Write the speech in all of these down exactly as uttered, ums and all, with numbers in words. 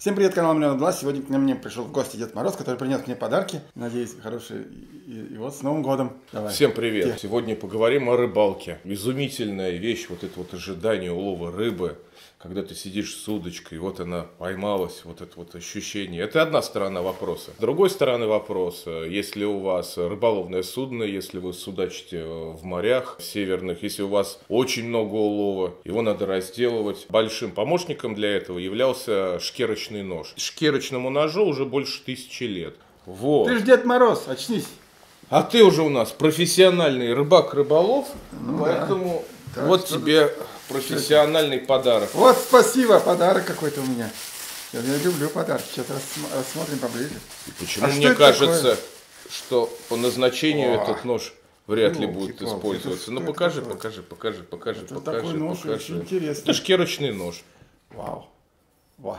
Всем привет, канал Миллион Глаз. Сегодня к мне пришел в гости Дед Мороз, который принес мне подарки. Надеюсь, хорошие. И, и вот с Новым годом. Давай. Всем привет. Где? Сегодня поговорим о рыбалке. Изумительная вещь, вот это вот ожидание улова рыбы. Когда ты сидишь с удочкой, вот она поймалась, вот это вот ощущение. Это одна сторона вопроса. С другой стороны вопроса, если у вас рыболовное судно, если вы судачите в морях северных, если у вас очень много улова, его надо разделывать. Большим помощником для этого являлся шкерочный нож. Шкерочному ножу уже больше тысячи лет. Вот. Ты ж Дед Мороз, очнись. А ты уже у нас профессиональный рыбак-рыболов, Ну, поэтому да. вот Так, тебе профессиональный подарок. Вот спасибо, подарок какой-то у меня. Я, я люблю подарки. Сейчас рассм- рассмотрим поближе. Почему А что мне это кажется, такое? что по назначению О, этот нож вряд ли ёлки-палки, будет использоваться? это Ну что покажи, это такое? покажи, покажи, покажи, Это покажи, такой нож покажи. очень интересный. Это шкерочный нож. Вау. Вау.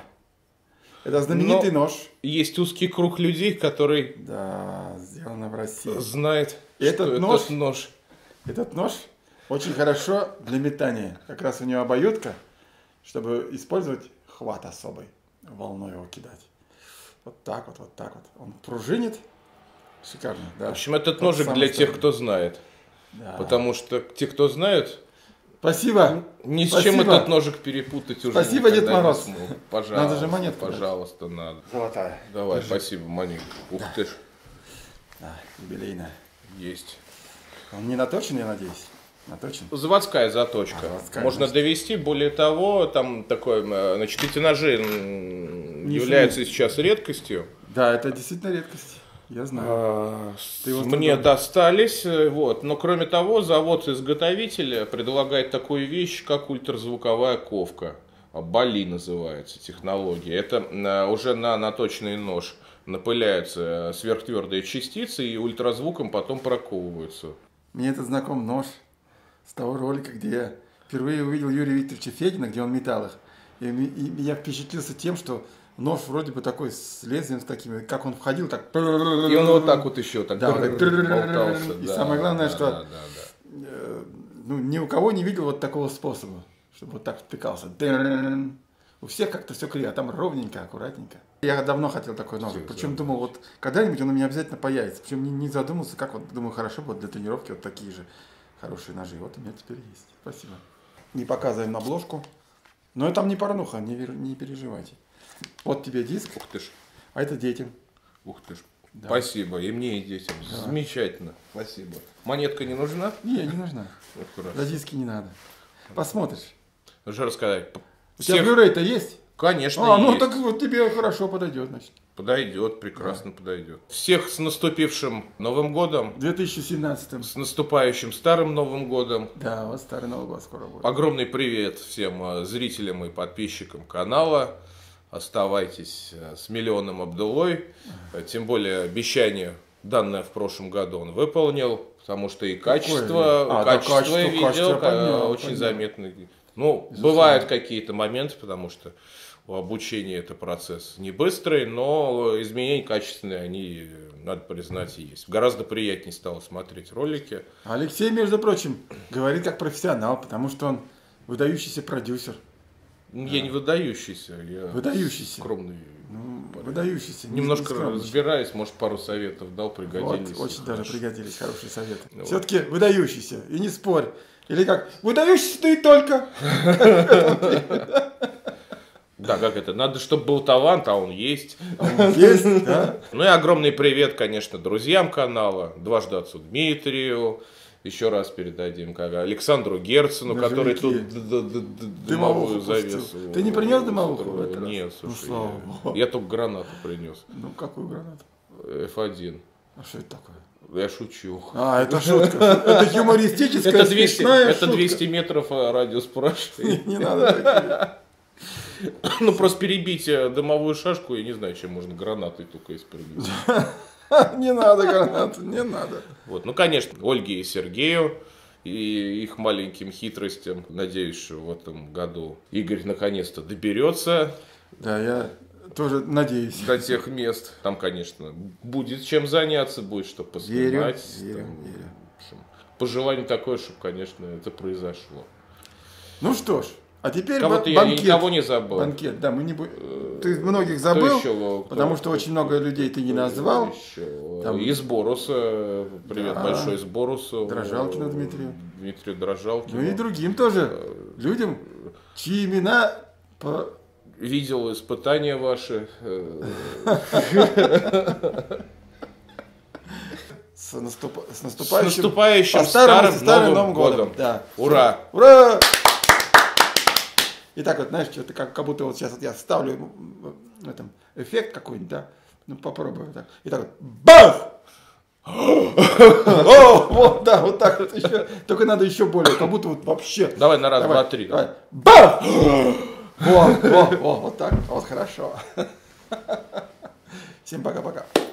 Это знаменитый Но нож. есть узкий круг людей, который Да, сделано в России. знает, Этот что нож- этот нож. Этот нож очень хорошо для метания. Как раз у него обоюдка, чтобы использовать хват особый, волной его кидать. Вот так вот, вот так вот. Он пружинит. Шикарно, да. В общем, этот Тот ножик самый для тех, старый. кто знает. Да. Потому что те, кто знают, Спасибо. ни с Спасибо. чем этот ножик перепутать уже Спасибо, Дед никогда не Мороз. смогут. Пожалуйста, Надо же монетку дать. пожалуйста, надо. Золотая. Давай, Держи. спасибо, монетку. Ух Да. ты ж, Да, юбилейная. есть. Он не наточен, я надеюсь? Наточен? Заводская заточка. А, заводская, Можно значит. довести. Более того, там такое, э, значит, эти ножи м, Не являются фри. сейчас редкостью. Да, это действительно редкость. Я знаю. А, Ты его с Мне трудом- достались, э, вот. Но кроме того, завод-изготовитель предлагает такую вещь, как ультразвуковая ковка. Бали называется технология. Это э, уже на наточенный нож напыляются сверхтвердые частицы и ультразвуком потом проковываются. Мне этот знаком нож с того ролика, где я впервые увидел Юрия Викторовича Федина, где он метал их. И, ми- и я впечатлился тем, что нож вроде бы такой с лезвием, с такими, как он входил, так... И он вот так вот еще так Да, вот так. болтался. И да, самое главное, да, что- да, да, да. э, ну, ни у кого не видел вот такого способа, чтобы вот так втыкался. У всех как-то все криво, а там ровненько, аккуратненько. Я давно хотел такой нож. Всех Причем знаю. думал, вот когда-нибудь он у меня обязательно появится. Причем не, не задумался, как вот, думаю, хорошо будет для тренировки вот такие же хорошие ножи. Вот у меня теперь есть. Спасибо. Не показываем обложку. Но там не порнуха, не, вер- не переживайте. Вот тебе диск, Ух ты ж, а это детям. ух ты ж. Да. Спасибо, и мне, и детям. Замечательно. Спасибо. Монетка не нужна? Не, не нужна. Аккуратно. За диски не надо. Посмотришь. Уже рассказать. У тебя Всех, Blu-ray-то есть? конечно, А, ну есть. так вот тебе хорошо подойдет, значит. Подойдет, прекрасно подойдет. Всех с наступившим Новым годом, В две тысячи семнадцатом. с наступающим Старым Новым годом. Да, вот старый Новый год скоро будет. Огромный привет всем э, зрителям и подписчикам канала. Оставайтесь э, с Миллионом Абдулой. Э, Тем более обещание, данное в прошлом году, он выполнил. Потому что и качество, А, да, качество, качество, видео качество, э, понятно, очень понятно. заметно. Ну, Безусловно. бывают какие-то моменты, потому что у обучения это процесс не быстрый, но изменения качественные, они, надо признать, и есть. Гораздо приятнее стало смотреть ролики. Алексей, между прочим, говорит как профессионал, потому что он выдающийся продюсер. Я не выдающийся, я Выдающийся. скромный. Ну, выдающийся. не- Немножко не скромный. разбираюсь, может, пару советов дал, Вот, пригодились. очень даже Хорошо. пригодились хорошие советы. Вот. Все-таки выдающийся, и не спорь. Или как, выдающийся ты и только. Да, как это? Надо, чтобы был талант, а он есть. Есть, да? Ну и огромный привет, конечно, друзьям канала, дважды отцу Дмитрию. Еще раз передадим как Александру Герцену, Ножевики. который тут д- д- д- д- Дымовуху дымовую завесу. пустил. Ты не принес дымовуху в этот раз? Нет, Ну, слушай, слава я- богу. я только гранату принес. Ну, какую гранату? эф один. А что это такое? Я шучу. А, это шутка. Это юмористическая, Это двести, смешная это шутка. двести метров а, радиус спрашивает. Не надо такие. Ну, просто перебить э, дымовую шашку, я не знаю, чем можно гранатой только испрыгнуть. Не надо гранату, не надо. Вот. Ну, конечно, Ольге и Сергею и их маленьким хитростям. Надеюсь, что в этом году Игорь наконец-то доберется Да, я тоже надеюсь. до тех мест. Там, конечно, будет чем заняться, будет что Верю, поснимать. верю, Там, верю. в общем, пожелание такое, чтобы, конечно, это произошло. Ну что ж, А теперь Кого-то ба- я банкет. никого не забыл. Банкет, да, мы не будем. Ты многих Кто забыл, еще? потому Кто- что очень много людей ты не назвал. Еще? Там- Из Боруса. Привет Да. большой из Боруса. Дрожалкину Дмитрию. Дмитрию Дрожалкину. Ну и другим тоже людям, чьи имена по... Видел испытания ваши. э, с, наступ- с С наступающим, наступающим по старому, старым с старым Новым годом. Да. Ура! Ура! И так вот, знаешь, что-то как, как будто вот сейчас вот я ставлю м, м, этом, эффект какой-нибудь, да? Ну, попробую так. И так вот, бах! О, вот, да, вот так вот еще. Только надо еще более, как будто вот вообще. Давай на раз, Давай, два, три. давай. Бах! Во, во, во, вот так, вот хорошо. Всем пока-пока.